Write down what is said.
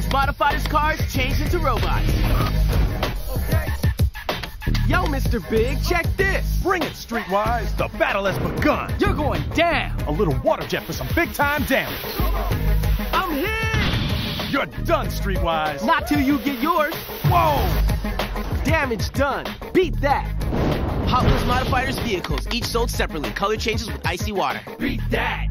Modifier's cars change into robots. Yo, Mr. Big, check this. Bring it, Streetwise. The battle has begun. You're going down. A little water jet for some big-time damage. I'm hit. You're done, Streetwise. Not till you get yours. Whoa! Damage done. Beat that. Hot Wheels Modifiers vehicles, each sold separately. Color changes with icy water. Beat that.